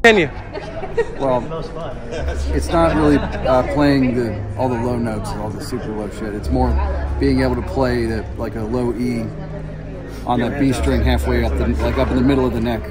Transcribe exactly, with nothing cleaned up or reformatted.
Continue. Well, it's not really uh, playing the all the low notes and all the super low shit. It's more being able to play the, like a low E on that B string halfway up the, like up in the middle of the neck.